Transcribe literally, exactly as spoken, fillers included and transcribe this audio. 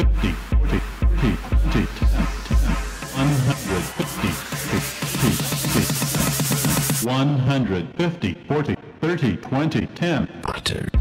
fifty, forty, thirty, twenty, ten, one hundred fifty, one hundred fifty, forty, thirty, twenty, ten. Butter.